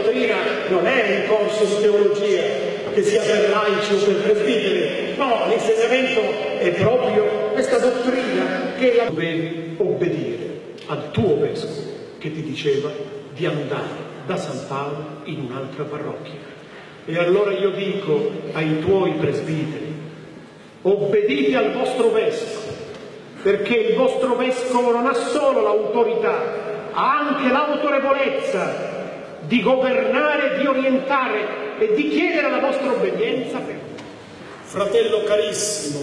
dottrina non è un corso di teologia che sia per laici o per presbiteri, no, l'insegnamento è proprio questa dottrina che la dovevi obbedire al tuo vescovo che ti diceva di andare da San Paolo in un'altra parrocchia. E allora io dico ai tuoi presbiteri: obbedite al vostro vescovo, perché il vostro vescovo non ha solo l'autorità, ha anche l'autorevolezza di governare, di orientare e di chiedere la vostra obbedienza. Fratello carissimo,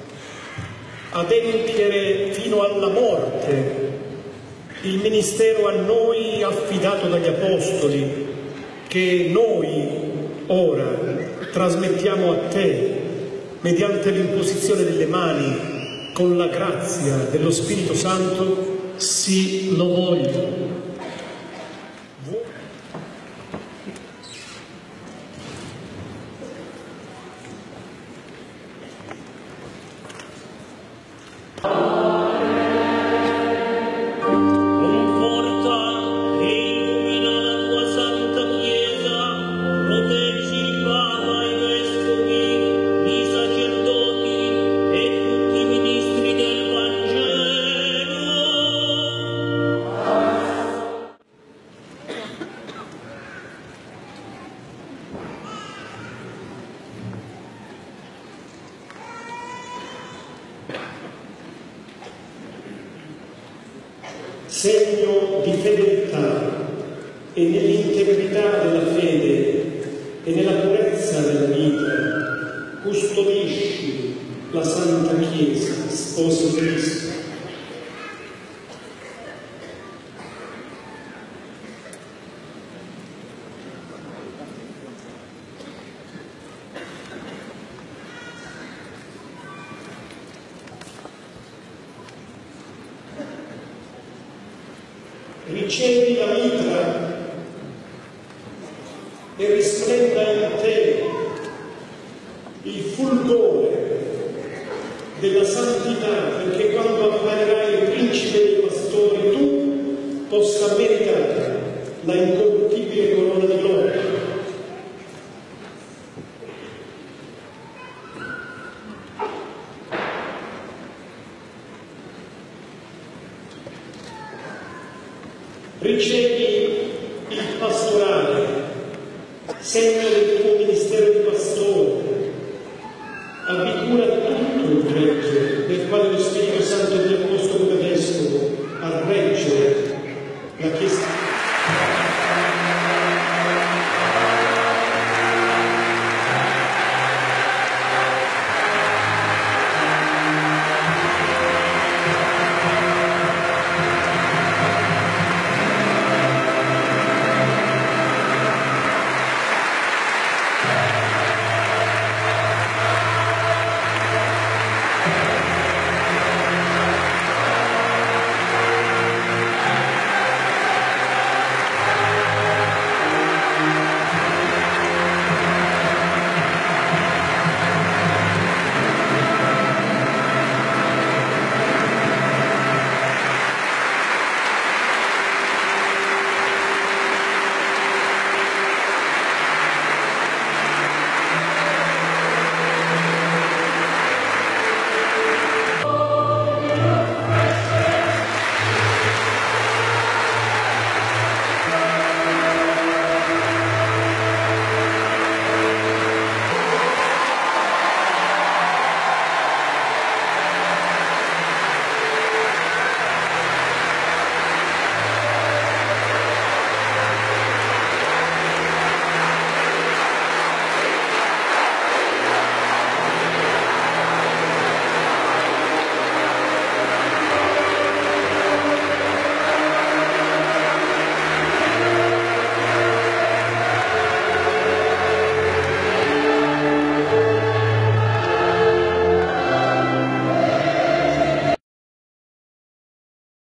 adempiere fino alla morte il ministero a noi affidato dagli Apostoli, che noi ora trasmettiamo a te mediante l'imposizione delle mani con la grazia dello Spirito Santo, sì lo voglio. Segno di fedeltà e nell'integrità della fede e nella purezza della vita custodisci la Santa Chiesa, sposo di Cristo. Ricevi la mitra e risplenda in te il fulgore della santità, perché quando apparirai il principe dei pastori tu possa meritare la incorruttibile corona di gloria. Ricevi il pastorale, segno del